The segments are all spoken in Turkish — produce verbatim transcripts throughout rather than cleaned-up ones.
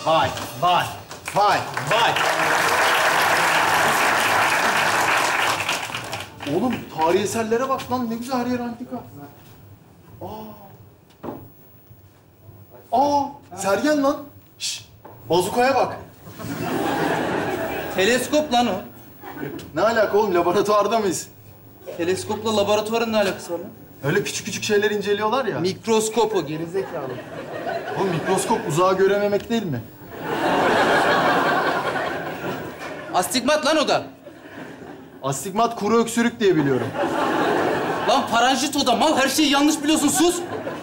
Vay, vay, vay, vay. Oğlum tarihi eserlere bak lan. Ne güzel, her yer antika. Aa. Aa, Sergen lan. Şşş, bazukaya bak. Teleskop lan o. Ne alaka oğlum, laboratuvarda mıyız? Teleskopla laboratuvarın ne alakası var lan? Öyle küçük küçük şeyler inceliyorlar ya. Mikroskop o, gerizekalı. Oğlum mikroskop uzağa görememek değil mi? Astigmat lan o da. Astigmat kuru öksürük diye biliyorum. Lan paranjit o da, mal. Her şeyi yanlış biliyorsun, sus.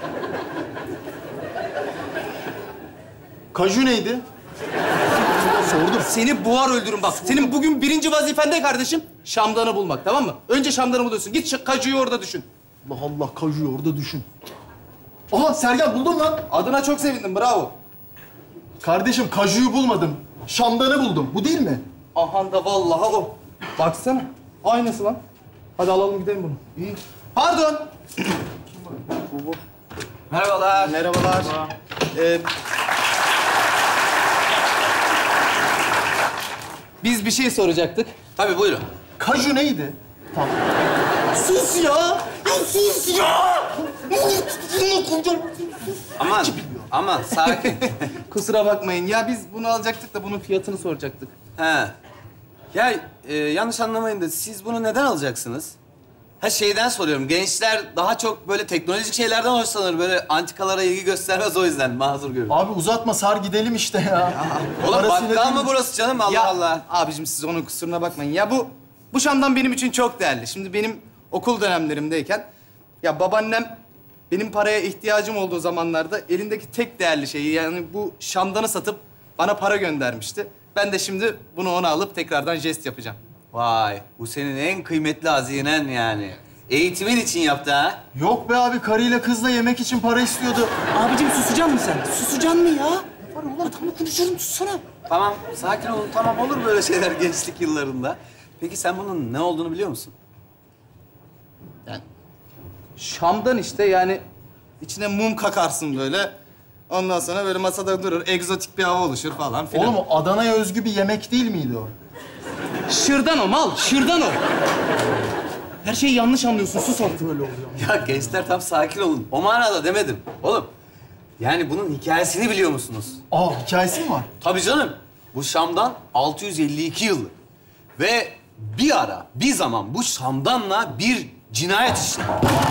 Kaju neydi? Sordum. Seni boğar öldürün bak. Senin bugün birinci vazifen ne kardeşim? Şamdanı bulmak, tamam mı? Önce şamdanı buluyorsun. Git şu kajuyu orada düşün. Allah Allah, kajuyu orada düşün. Aha, Sergen buldum lan. Adına çok sevindim, bravo. Kardeşim kajuyu bulmadım. Şamdanı buldum. Bu değil mi? Aha da vallahi o. Baksana. Aynısı lan. Hadi alalım gidelim bunu. İyi. Pardon. Bu bu. Merhabalar. Merhabalar. Ee, biz bir şey soracaktık. Tabii buyurun. Kaju neydi? Tamam. Sus ya! Ya sus ya! Aman, aman sakin. Kusura bakmayın. Ya biz bunu alacaktık da bunun fiyatını soracaktık. He. Ya e, yanlış anlamayın da siz bunu neden alacaksınız? Ha şeyden soruyorum. Gençler daha çok böyle teknolojik şeylerden hoşlanır. Böyle antikalara ilgi göstermez, o yüzden mazur görün. Abi uzatma, sar gidelim işte ya. Oğlum Parasıyla bakkal değil mı mi? burası canım? Allah Ya, Allah. abicim siz onun kusuruna bakmayın. Ya bu bu şamdan benim için çok değerli. Şimdi benim okul dönemlerimdeyken ya babaannem benim paraya ihtiyacım olduğu zamanlarda elindeki tek değerli şeyi, yani bu şamdanı satıp bana para göndermişti. Ben de şimdi bunu ona alıp tekrardan jest yapacağım. Vay, bu senin en kıymetli hazinen yani. Eğitimin için yaptı ha? Yok be abi, karıyla kızla yemek için para istiyordu. Abicim susacak mısın sen? Susacaksın mı ya? Var ulan adamla konuşuyorum, sussana. Tamam, sakin olun. Tamam, olur böyle şeyler gençlik yıllarında. Peki sen bunun ne olduğunu biliyor musun? Yani şamdan işte, yani içine mum kakarsın böyle. Ondan sonra böyle masada durur, egzotik bir hava oluşur falan filan. Oğlum o Adana'ya özgü bir yemek değil miydi o? Şırdan o mal, şırdan o. Her şeyi yanlış anlıyorsun, sus artık. Öyle oluyor. Ya gençler tam sakin olun. O manada demedim. Oğlum, yani bunun hikayesini biliyor musunuz? Aa, hikayesi mi var? Tabii canım. Bu Şam'dan altı yüz elli iki yıllık. Ve bir ara, bir zaman bu Şam'danla bir cinayet işlendi.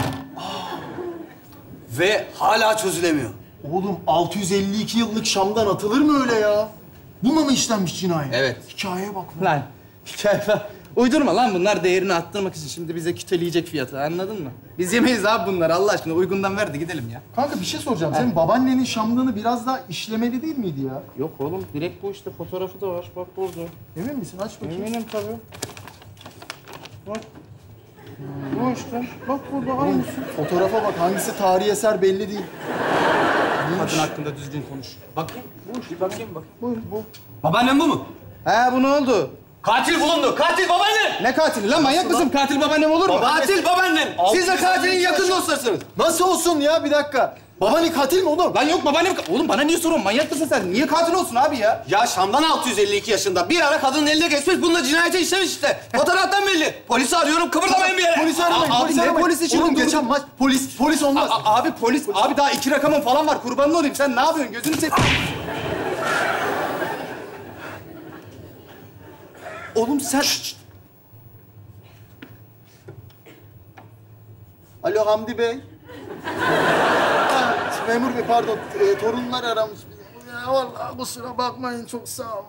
Ve hala çözülemiyor. Oğlum altı yüz elli iki yıllık Şam'dan atılır mı öyle ya? Buna mı işlenmiş cinayet? Evet. Hikayeye bak lan. Lan, hikaye falan. Uydurma lan, bunlar değerini arttırmak için şimdi bize küteleyecek fiyatı, anladın mı? Biz yemeyiz abi bunları, Allah aşkına uygundan ver de gidelim ya. Kanka bir şey soracağım. Senin babaannenin Şam'danı biraz daha işlemeli değil miydi ya? Yok oğlum, direkt bu işte, fotoğrafı da var, bak burada. Emin misin? Aç bakayım. Eminim tabii. Bak. Bu işte, bak burada aynısı. Fotoğrafa bak. Hangisi tarihi eser belli değil. Kadın hakkında düzgün konuş. Bakayım. Bir bakayım bak. Bu, bu. Babaannem bu mu? He, bu ne oldu? Katil bulundu. Katil babaannem. Ne katili lan, manyak mısın? Katil babaannem olur mu? Katil babaannem. Siz de katilin yakın dostlarısınız. Nasıl olsun ya? Bir dakika. Babaanne katil mi oğlum? Lan yok, babaannem... Oğlum bana niye soruyorsun? Manyak mısın sen? Niye katil olsun abi ya? Ya Şam'dan altı yüz elli iki yaşında bir ara kadının eline geçmiş, bununla cinayete işlemiş işte. Fotoğraftan belli. Polisi arıyorum, kıpırdamayın bir yere. Polisi aramayın, Aa, abi polisi ne aramayın. polisi şimdi? Oğlum Dur, geçen dur. maç polis, polis olmaz. A- abi polis, abi daha iki rakamın falan var. Kurbanın olayım. Sen ne yapıyorsun? Gözünü seveyim. Oğlum sen... Alo Hamdi Bey. Ha, memur bey pardon. E, torunlar aramış bizi. Ya vallahi kusura bakmayın, çok sağ olun.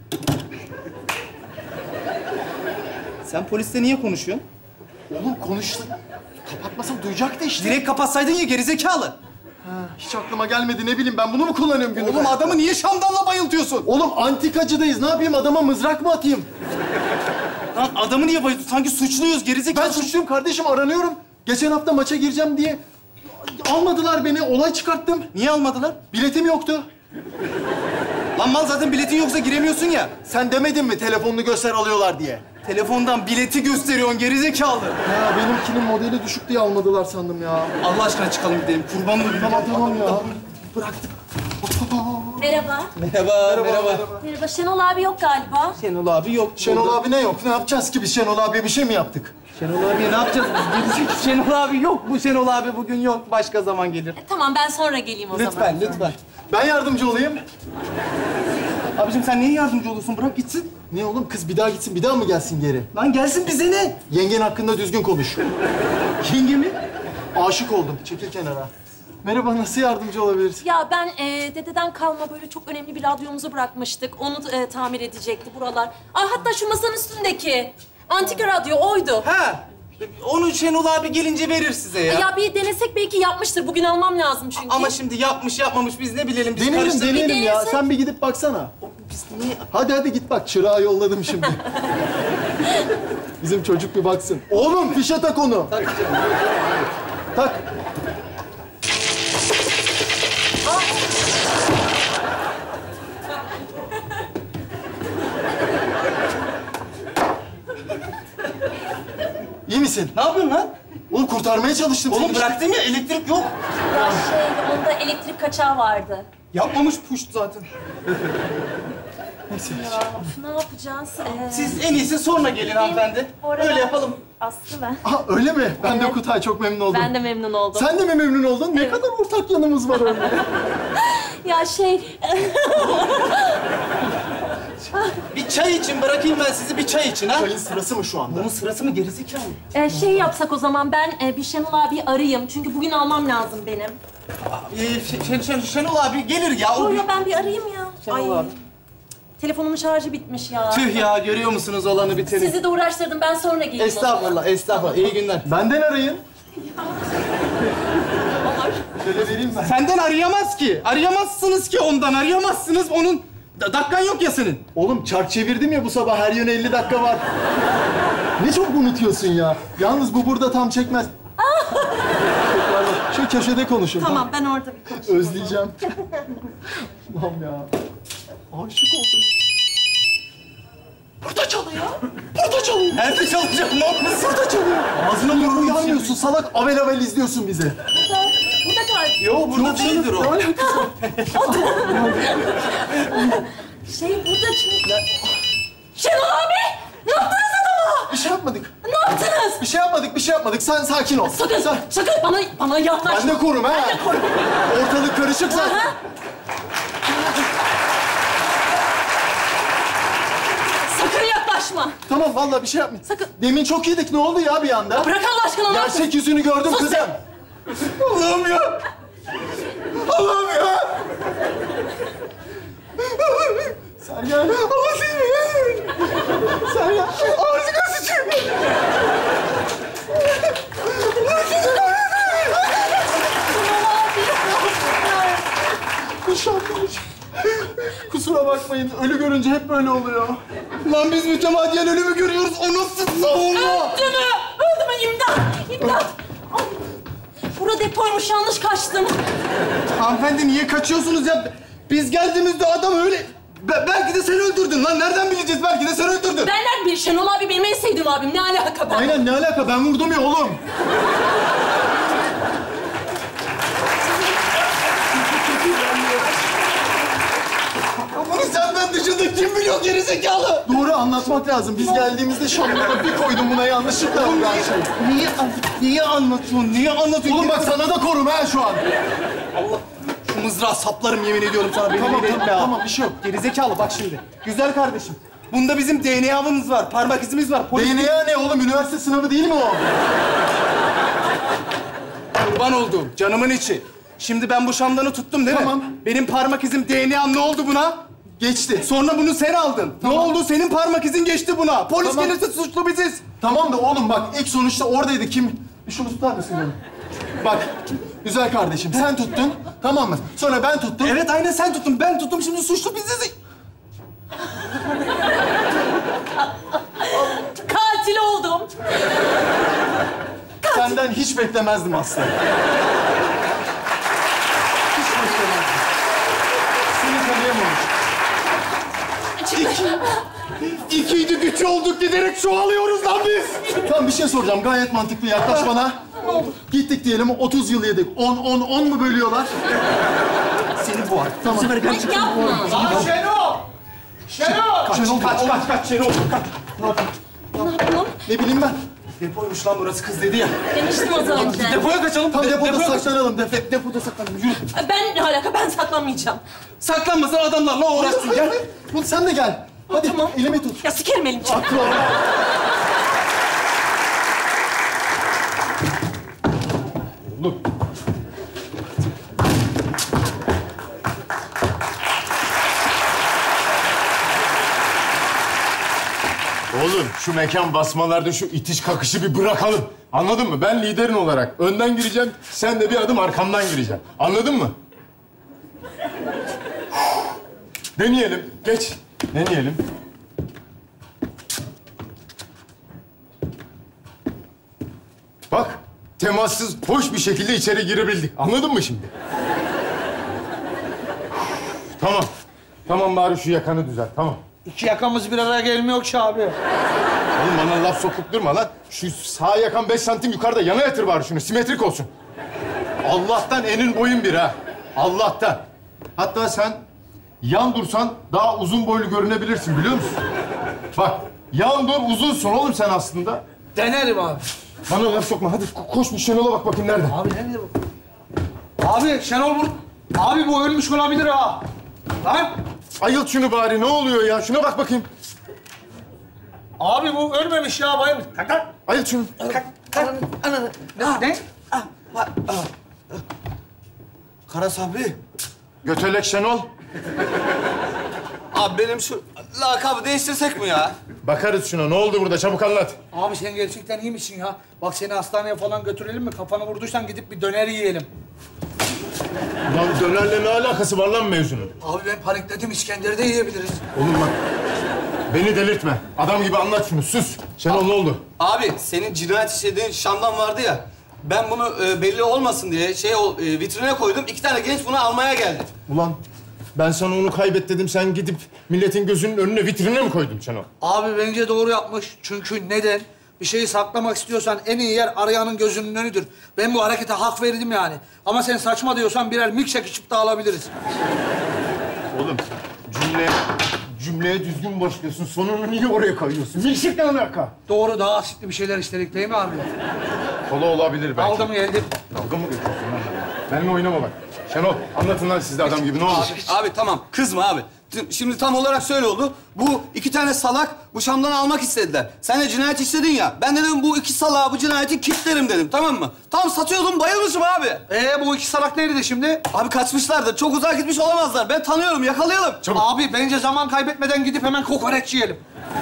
Sen polisle niye konuşuyorsun? Oğlum konuştu. Kapatmasam duyacaktı işte. Direkt kapatsaydın ya, gerizekalı. Ha, hiç aklıma gelmedi, ne bileyim ben bunu mu kullanıyorum günlük Oğlum hayatta? adamı niye şamdanla bayıltıyorsun? Oğlum antikacıdayız, ne yapayım, adama mızrak mı atayım? Lan adamı niye bayıltıyorsun? Sanki suçluyuz, gerizekalı. Ben suçluyum kardeşim, aranıyorum. Geçen hafta maça gireceğim diye almadılar beni, olay çıkarttım. Niye almadılar? Biletim yoktu. Lan mal, zaten biletin yoksa giremiyorsun ya. Sen demedin mi telefonunu göster alıyorlar diye? Telefondan bileti gösteriyorsun, gerizekalı. Ya benimkinin modeli düşük diye almadılar sandım ya. Allah aşkına çıkalım gidelim. Kurban olayım. Tamam tamam ya. Bıraktık. Merhaba. Merhaba, merhaba. Merhaba. Şenol abi yok galiba. Şenol abi yok. Şenol abi ne yok? Ne yapacağız ki biz? Şenol abiye bir şey mi yaptık? Şenol abi ne yapacağız biz? Gelecek. Şenol abi yok. Bu Şenol abi bugün yok. Başka zaman gelir. E, tamam ben sonra geleyim o zaman. Lütfen, lütfen. Ben yardımcı olayım. Abicim sen niye yardımcı oluyorsun? Bırak gitsin. Ne oğlum? Kız bir daha gitsin, bir daha mı gelsin geri? Lan gelsin bize ne? Yengen hakkında düzgün konuş. Yenge mi? Aşık oldum. Çekil kenara. Merhaba, nasıl yardımcı olabiliriz? Ya ben e, dededen kalma böyle çok önemli bir radyomuzu bırakmıştık. Onu e, tamir edecekti buralar. Aa, hatta şu masanın üstündeki antika radyo oydu. Ha. Onu Şenol abi gelince verir size ya. Ya bir denesek belki yapmıştır. Bugün almam lazım çünkü. Ama şimdi yapmış yapmamış biz ne bilelim. Biz Deneyelim, karıştırdık. deneyelim ya. denesek. Sen bir gidip baksana. Biz niye... Hadi hadi git bak. Çırağı yolladım şimdi. Bizim çocuk bir baksın. Oğlum fişe tak onu. Tak. İyi misin? Ne yapıyorsun lan? Oğlum kurtarmaya çalıştım Oğlum seni. bıraktın ya elektrik yok. Ya şey onda elektrik kaçağı vardı. Yapmamış puşt zaten. Neyse. Ya of, ne yapacağız? Ee, Siz en iyisi sonra gelin hanımefendi. bu arada- Öyle yapalım. Aslı ben. Aha öyle mi? Ben de Evet. Kutay, çok memnun oldum. Ben de memnun oldum. Sen de mi memnun oldun? Ne kadar ortak yanımız var öyle. Ya şey... Bir çay için bırakayım ben sizi bir çay için ha. Çayın sırası mı şu anda? Bunun sırası mı gerizekalı? e, şey yapsak o zaman ben e, bir Şenol abi arayayım. Çünkü bugün almam lazım benim. Ee, Şen, Şen, Şenol abi gelir ya. O Yo bir- yo ben bir arayayım ya. Şenol abi. Telefonumun şarjı bitmiş ya. Tüh ya görüyor musunuz olanı biteni? Sizi de uğraştırdım. Ben sonra geleyim o zaman. Estağfurullah, estağfurullah. İyi günler. Benden arayın. Şöyle vereyim ben. Senden arayamaz ki. Arayamazsınız ki ondan. Arayamazsınız. Onun da- dakikan yok ya senin. Oğlum çark çevirdim ya bu sabah. Her yöne elli dakika var. Ne çok unutuyorsun ya. Yalnız bu burada tam çekmez. Pardon, şu köşede konuşun. Tamam ben orada bir konuşayım. Özleyeceğim. Allah'ım ya. Aşık oldum. Burada çalıyor. Burada çalıyor. Nerede çalacak? Ne olmuş? Burada çalıyor. Ağzına burnunu uyanmıyorsun salak. Avel avel izliyorsun bizi. Burada, burada galiba. Yo burada değildir Ne o. alakası var? Şey burada çünkü. Şenol abi! Ne yaptınız adama? Bir şey yapmadık. Ne yaptınız? Bir şey yapmadık, bir şey yapmadık. Sen sakin ol. Sakın, Sen... sakın bana, bana yaklaşma. Ben de korum ha. Ben de korum. Ortalık karışık zaten. Aha. Sakın yaklaşma. Tamam vallahi bir şey yapmayın. Sakın. Demin çok iyiydik. Ne oldu ya bir anda? Bırak Allah aşkına ne yaptın? Gerçek yüzünü gördüm Sus kızım. Allah'ım ya. Allah'ım ya. Sergen. Allah'ım ya. Sergen. Ağzına sıçayım. Nişanlıymış. Kusura bakmayın. Ölü görünce hep böyle oluyor. Lan biz mütemadiyen ölümü görüyoruz. O nasıl savunma? Öldü mü? Öldü mü? İmdat! İmdat! Ay, Burada depoymuş, yanlış kaçtım. Hanımefendi niye kaçıyorsunuz ya? Biz geldiğimizde adam öyle... Be- belki de sen öldürdün lan. Nereden bileceğiz? Belki de sen öldürdün. Benden bir Şenol abi benim en sevdiğim abim. Ne alaka ben? Aynen ne alaka? Ben vurdum ya oğlum. Bunu senden dışında kim biliyor gerizekalı? Doğru anlatmak lazım. Biz geldiğimizde şamlara bir koydum buna yanlışlıkla oldu her şey. Niye, niye anlatıyorsun? Niye anlatıyorsun? Oğlum bak sana da korum ha şu an. Şu mızrağı saplarım yemin ediyorum sana. Beni Tamam, beni tamam, etme ha. tamam, bir şey yok. Gerizekalı bak şimdi. Güzel kardeşim. Bunda bizim D N A'mız var, parmak izimiz var. Polis D N A ne oğlum? Üniversite sınavı değil mi o? kurban olduğum, canımın içi. Şimdi ben bu şamdanı tuttum değil Tamam. mi? Benim parmak izim D N A'm ne oldu buna? Geçti. Sonra bunu sen aldın. Tamam. Ne oldu? Senin parmak izin geçti buna. Polis Tamam. gelirse suçlu biziz. Tamam da oğlum bak ilk sonuçta oradaydı. Kim? Bir şunu tutar mısın oğlum? Bak güzel kardeşim sen tuttun tamam mı? Sonra ben tuttum. Evet aynen sen tuttun. Ben tuttum. Şimdi suçlu biziz. Katil oldum. Senden hiç beklemezdim aslında. Hiç beklemezdim. Seni tanıyamamış. İki, ikiydi güç olduk giderek çoğalıyoruz lan biz. Tamam bir şey soracağım. Gayet mantıklı yaklaş bana. Gittik diyelim otuz yıl yedik. on, on, on mu bölüyorlar? Seni boğar. Tamam. Ay, yapma. Lan Şenol! Şenol! Kaç, Şenol, kaç, oğlum. kaç, kaç, Şenol, kaç. Ne yapayım? Ne yapalım? Ne bileyim ben. Depoymuş lan burası, kız dedi ya. Demiştim az önce. Depoya kaçalım. Tam De- depoda depoya kaç- saklanalım. Depo. De- depoda saklanalım, yürü. Ben ne alaka? Ben saklanmayacağım. Saklanmasan adamlarla uğraşsın, gel. Bu sen de gel. Hadi Tamam. elimi tut. Ya sikerim elini. Aklı ol. Oğlum. Oğlum şu mekan basmalarda şu itiş kakışı bir bırakalım. Anladın mı? Ben liderin olarak önden gireceğim, sen de bir adım arkamdan gireceksin. Anladın mı? Deneyelim. Geç. Deneyelim. Bak, temassız, hoş bir şekilde içeri girebildik. Anladın mı şimdi? Tamam. Tamam bari şu yakanı düzelt, tamam. İki yakamız bir araya gelmiyor ki abi. Oğlum bana laf sokup durma lan. Şu sağ yakan beş santim yukarıda yana yatır bari şunu, simetrik olsun. Allah'tan enin boyun bir ha. Allah'tan. Hatta sen yan dursan daha uzun boylu görünebilirsin biliyor musun? Bak, yan dur uzunsun oğlum sen aslında. Denerim abi. Bana laf sokma. Hadi ko- koş bir Şenol'a bak bakayım nerede. Abi nerede bu? Abi Şenol bur... Abi bu ölmüş olabilir ha. Lan! Ayılt şunu bari. Ne oluyor ya? Şuna bak bakayım. Abi bu ölmemiş ya bayılmış. Kalk kalk. Ayılt şunu. Ne? ne? Kara Sabri. Götelek Şenol. Abi benim şu lakabı değiştirsek mi ya? Bakarız şuna. Ne oldu burada? Çabuk anlat. Abi sen gerçekten iyi misin ya? Bak seni hastaneye falan götürelim mi? Kafanı vurduysan gidip bir döner yiyelim. Lan dönerle ne alakası var lan mevzunun? Abi ben panikledim. İskender'i de yiyebiliriz. Oğlum bak. Beni delirtme. Adam gibi anlat şunu. Sus. Şenol ne oldu? Abi senin cinayet işlediğin Şam'dan vardı ya. Ben bunu e, belli olmasın diye şey ol- e, vitrine koydum. İki tane genç bunu almaya geldi. Ulan ben sana onu kaybet dedim. Sen gidip milletin gözünün önüne vitrine mi koydun Şenol? Abi bence doğru yapmış. Çünkü neden? Bir şeyi saklamak istiyorsan en iyi yer arayanın gözünün önüdür. Ben bu harekete hak verdim yani. Ama sen saçma diyorsan birer milkshake içip dağılabiliriz. Oğlum cümle cümleye düzgün başlıyorsun. Sonunu niye oraya koyuyorsun? Milkshake ne alaka? Doğru, daha asitli bir şeyler istedik değil mi abi? Kola olabilir belki. Aldım geldim. Dalga mı geçiyorsun lan? Benimle oynama bak. Şenol anlatın lan siz de adam gibi ne oldu? Abi, abi tamam kızma abi. T- Şimdi tam olarak şöyle oldu. Bu iki tane salak bu Şam'dan almak istediler. Sen de cinayet işledin ya. Ben dedim bu iki salağı bu cinayeti kilitlerim dedim tamam mı? Tam satıyordum bayılmışım abi. Ee bu iki salak nerede şimdi? Abi kaçmışlardır. Çok uzağa gitmiş olamazlar. Ben tanıyorum yakalayalım. Çabuk. Abi bence zaman kaybetmeden gidip hemen kokoreç yiyelim.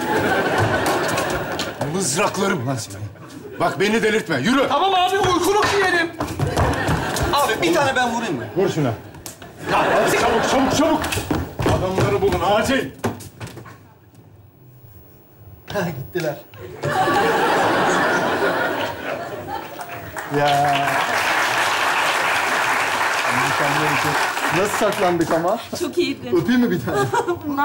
Mızraklarım lan seni. Bak beni delirtme. Yürü. Tamam abi uykuluk yiyelim. Abi bir tane ben vurayım mı? Vur şuna. Hadi çabuk çabuk çabuk. Adamları bulun acil. Ha, gittiler. Ya. Mükemmel bir şey. Nasıl saklandık ama? Çok iyiydi. Öpeyim mi bir tane? Bunlar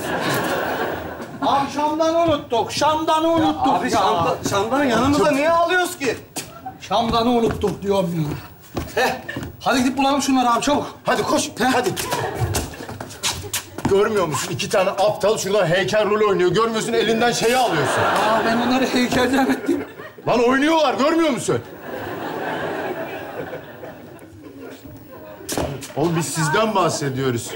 Abi Şam'dan unuttuk. Şam'dan unuttuk ya. Abi Şam'da, Şam'dan yanımıza niye alıyoruz ki? Şam'dan'ı unuttuk diyorum ya. Heh. Hadi gidip bulalım şunları abi çabuk. Hadi koş. Hadi. Görmüyor musun? İki tane aptal şurada heykel rolü oynuyor. Görmüyorsun elinden şeyi alıyorsun. Aa ben onları heykelden ettim. Lan oynuyorlar görmüyor musun? Oğlum biz sizden bahsediyoruz.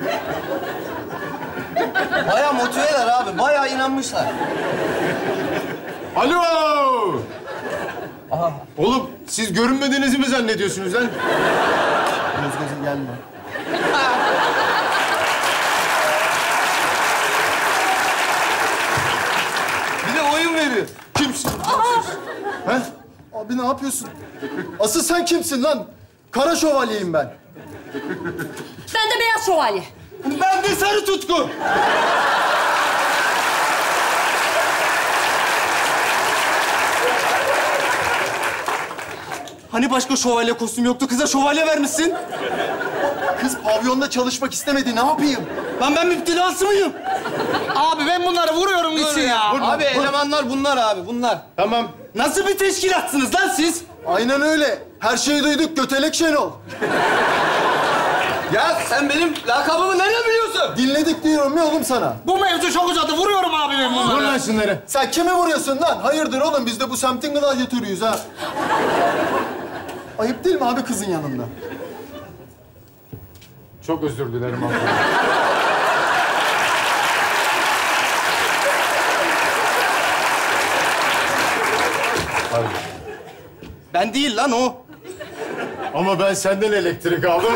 Bayağı motiveler abi. Bayağı inanmışlar. Alo! Oğlum siz görünmediğinizi mi zannediyorsunuz lan? Göz göze gelme. Bir de oyun veriyor. Kimsin? He? Abi ne yapıyorsun? Asıl sen kimsin lan? Kara şövalyeyim ben. Ben de beyaz şövalye. Ben de sarı tutku. Hani başka şövalye kostüm yoktu? Kıza şövalye vermişsin. Kız pavyonda çalışmak istemedi. Ne yapayım? Lan ben müptelası mıyım? Abi ben bunları vuruyorum gitsin ya. Abi elemanlar bunlar abi, bunlar. Tamam. Nasıl bir teşkilatsınız lan siz? Aynen öyle. Her şeyi duyduk. Götelek Şenol. Ya sen benim lakabımı nereden biliyorsun? Dinledik diyorum ya oğlum sana. Bu mevzu çok uzadı. Vuruyorum abi ben Vur bunları. lan şunları. Sen kimi vuruyorsun lan? Hayırdır oğlum biz de bu semtin gladyatörüyüz ha. Ayıp değil mi abi kızın yanında? Çok özür dilerim abi. Ben değil lan o. Ama ben senden elektrik aldım.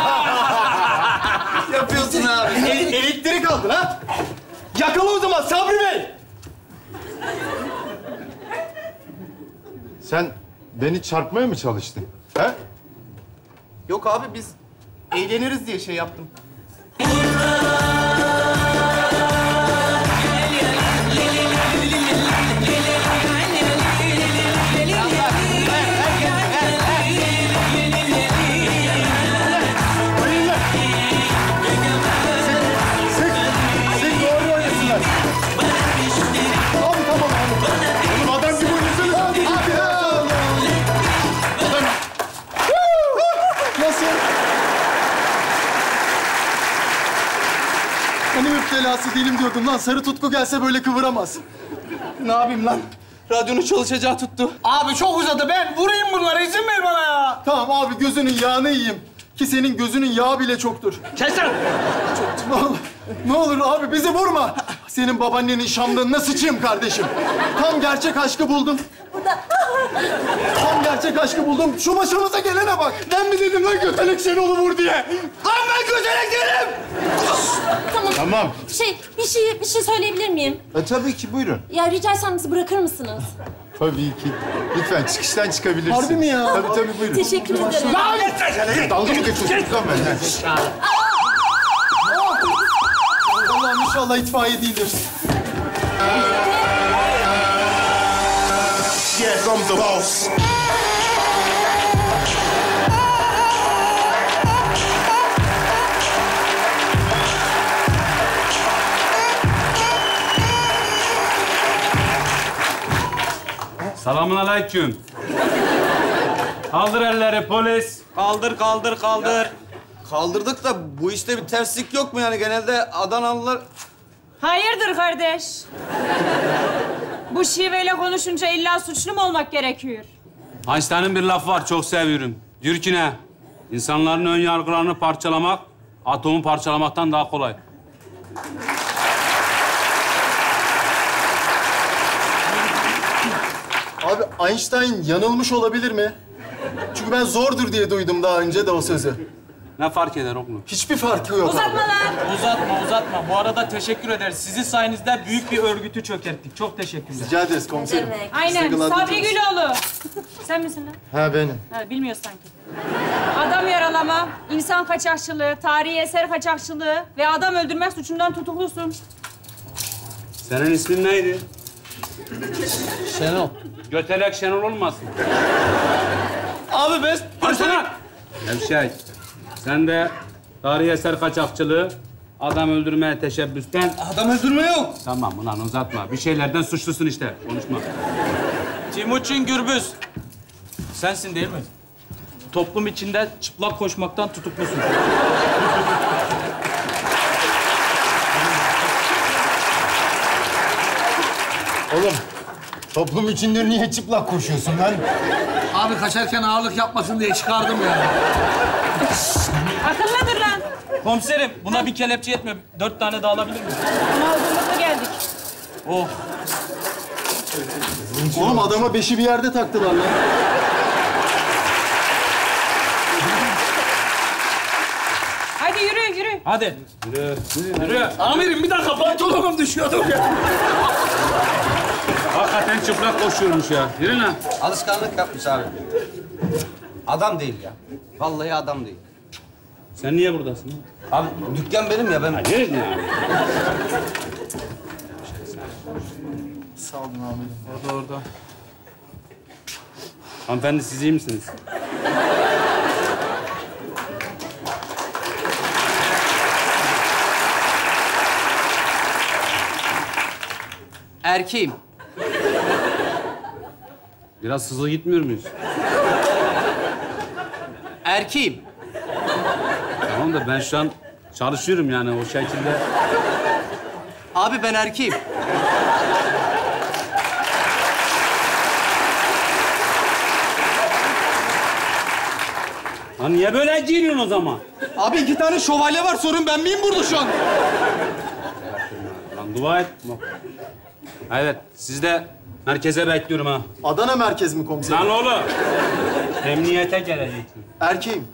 Yapıyorsun abi. E- elektrik aldın ha? Yakala o zaman Sabri Bey. Sen beni çarpmaya mı çalıştın? He? Yok abi biz eğleniriz diye şey yaptım. Siz doğru oynasınlar. Abi tamam abi. Oğlum adam gibi oynasana. Abi ya. Nasıl? Hani müptelası değilim diyordum lan. Sarı tutku gelse böyle kıvıramaz. Ne yapayım lan? Radyonun çalışacağı tuttu. Abi çok uzadı. Ben vurayım bunları. İzin ver bana ya. Tamam abi gözünün yağını yiyeyim. Ki senin gözünün yağı bile çoktur. Kes lan. Ne olur, ne olur abi bizi vurma. Senin babaannenin şamlığına sıçayım kardeşim. Tam gerçek aşkı buldum. Burada. Tam gerçek aşkı buldum. Şu başımıza gelene bak. Ben mi dedim lan götelek Şenol'u vur diye? Lan ben gözelek değilim. Tamam. Tamam. Şey, bir şey, bir şey söyleyebilir miyim? E, tabii ki buyurun. Ya rica etsem bizi bırakır mısınız? Tabii ki. Lütfen çıkıştan çıkabilirsiniz. Harbi mi ya? Tabii tabii buyurun. Teşekkür ederim. Dalga mı geçiyorsunuz lan benden? Allah'ım inşallah itfaiye değildir. Yeah, from the boss. Selamun aleyküm. Kaldır elleri polis. Kaldır kaldır kaldır. Kaldırdık da bu işte bir terslik yok mu yani? Genelde Adanalılar... Hayırdır kardeş? Bu şiveyle konuşunca illa suçlu mu olmak gerekiyor? Einstein'ın bir lafı var, çok seviyorum. Diyor ki ne? İnsanların ön yargılarını parçalamak, atomu parçalamaktan daha kolay. Abi Einstein yanılmış olabilir mi? Çünkü ben zordur diye duydum daha önce de o sözü. Ne fark eder oğlum? Hiçbir farkı yok abi. Uzatma lan! Uzatma, uzatma. Bu arada teşekkür ederiz. Sizin sayenizde büyük bir örgütü çökerttik. Çok teşekkürler. Rica ederiz komiserim. Demek. Aynen, Sıkılan Sabri diyeceğiz. Güloğlu. Sen misin lan? Ha benim. Ha, bilmiyoruz sanki. Adam yaralama, insan kaçakçılığı, tarihi eser kaçakçılığı ve adam öldürmek suçundan tutuklusun. Senin ismin neydi? Şenol. Götelek Şenol olmasın? Abi ben... Konuşsana! Nevşehir, sen de tarihi eser kaçakçılığı, adam öldürmeye teşebbüsten... Adam öldürme yok. Tamam ulan uzatma. Bir şeylerden suçlusun işte. Konuşma. Timuçin Gürbüz. Sensin değil mi? Toplum içinde çıplak koşmaktan tutuklusun. Oğlum toplum içinde niye çıplak koşuyorsun lan? Abi kaçarken ağırlık yapmasın diye çıkardım ya. Akıllıdır lan. Komiserim, buna bir kelepçe yetmiyor. Dört tane daha alabilir miyim? Mağdurlukla geldik. Oh. Oğlum adama beşi bir yerde taktılar lan. Hadi yürü, yürü. Hadi. Yürü, yürü. Amirim bir dakika pantolonum düşüyordu ya. Hakikaten çıplak koşuyormuş ya. Yürü lan. Alışkanlık yapmış abi. Adam değil ya. Vallahi adam değil. Sen niye buradasın? Abi dükkan benim ya ben... Yürü ya. Sağ olun amirim. Orada, orada. Hanımefendi siz iyi misiniz? Erkeğim. Biraz hızlı gitmiyor muyuz? Erkeğim. Tamam Tamam da ben şu an çalışıyorum yani o şekilde. Abi ben erkeğim. Lan niye böyle giyiniyorsun o zaman? Abi iki tane şövalye var. Sorun ben miyim burada şu an? Lan dua et. Evet, siz de merkeze bekliyorum ha. Adana merkez mi komiserim? Lan oğlum. Emniyete geleceksin. Erkeğim.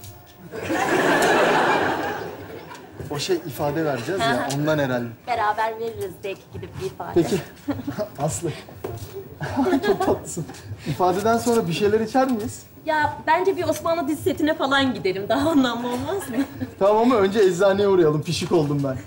O şey ifade vereceğiz ya, ondan herhalde. Beraber veririz belki gidip bir ifade. Peki. Aslı. Çok tatlısın. İfadeden sonra bir şeyler içer miyiz? Ya bence bir Osmanlı dizi setine falan gidelim. Daha anlamlı olmaz mı? Tamam ama önce eczaneye uğrayalım. Pişik oldum ben.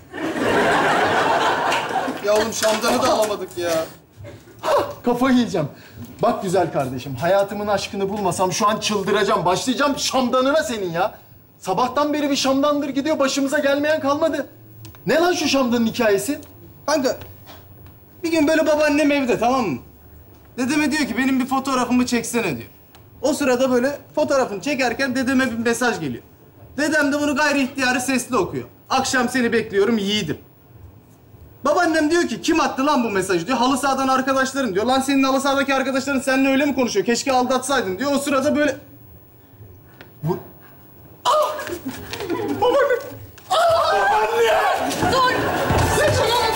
Ya oğlum şamdanı da alamadık ya. Kafayı yiyeceğim. Bak güzel kardeşim, hayatımın aşkını bulmasam şu an çıldıracağım. Başlayacağım şamdanına senin ya. Sabahtan beri bir şamdandır gidiyor, başımıza gelmeyen kalmadı. Ne lan şu şamdanın hikayesi? Kanka, bir gün böyle babaannem evde, tamam mı? Dedeme diyor ki, benim bir fotoğrafımı çeksene diyor. O sırada böyle fotoğrafını çekerken dedeme bir mesaj geliyor. Dedem de bunu gayri ihtiyarı sesli okuyor. Akşam seni bekliyorum yiğidim. Babaannem diyor ki, kim attı lan bu mesajı diyor. Halı sahadan arkadaşların diyor. Lan senin halı sahadaki arkadaşların seninle öyle mi konuşuyor? Keşke aldatsaydın diyor. O sırada böyle... Bu... Ah! Babaannem! Ah! Babaanne! Dur! Saçmalama!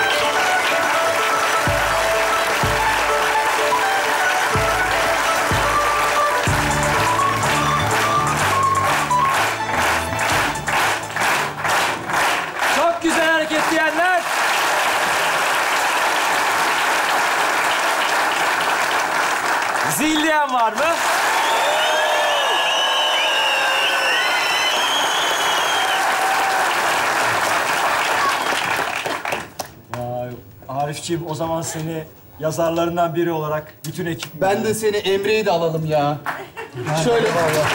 Çok güzel hareket diyenler. Zil diyen var mı? Vay, Arifciğim o zaman seni yazarlarından biri olarak bütün ekip... Ben de seni Emre'yi de alalım ya. Şöyle vallahi.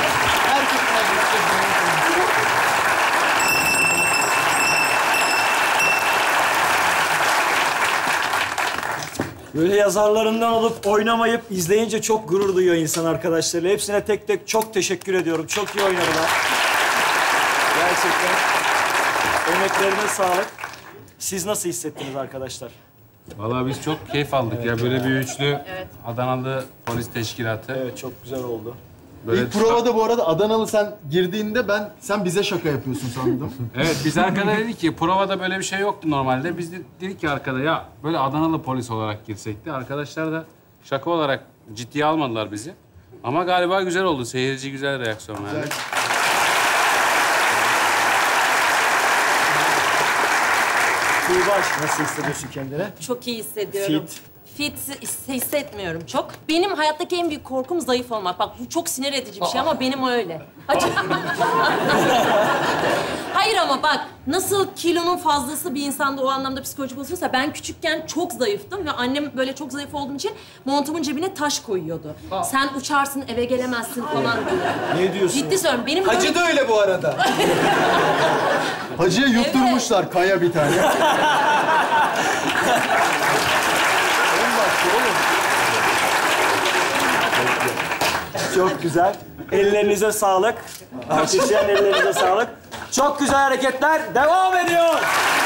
Böyle yazarlarından olup oynamayıp izleyince çok gurur duyuyor insan arkadaşlarıyla. Hepsine tek tek çok teşekkür ediyorum. Çok iyi oynadılar. Gerçekten. Emeklerine sağlık. Siz nasıl hissettiniz arkadaşlar? Vallahi biz çok keyif aldık ya. Böyle bir üçlü Adanalı polis teşkilatı. Evet, çok güzel oldu. Böyle İlk provada bu arada Adanalı sen girdiğinde ben sen bize şaka yapıyorsun sandım. Evet, biz arkada dedik ki provada böyle bir şey yoktu normalde. Biz de dedik ki arkada ya böyle Adanalı polis olarak girsekti. Arkadaşlar da şaka olarak ciddiye almadılar bizi. Ama galiba güzel oldu. Seyirci güzel reaksiyon verdi. Tuğbaş, nasıl hissediyorsun kendini? Çok iyi hissediyorum. Fit. Fit his- hissetmiyorum çok. Benim hayattaki en büyük korkum zayıf olmak. Bak bu çok sinir edici bir şey ama benim öyle. Acı- Hayır ama bak nasıl kilonun fazlası bir insanda o anlamda psikolojik olursa ben küçükken çok zayıftım ve annem böyle çok zayıf olduğum için montumun cebine taş koyuyordu. Sen uçarsın eve gelemezsin falan diye. Ne diyorsun? Ciddi söylüyorum. Benim Hacı böyle- da öyle bu arada. Hacıya yutturmuşlar kaya bir tane. Çok güzel. Ellerinize sağlık. Artistlerin ellerinize sağlık. Çok güzel hareketler devam ediyor.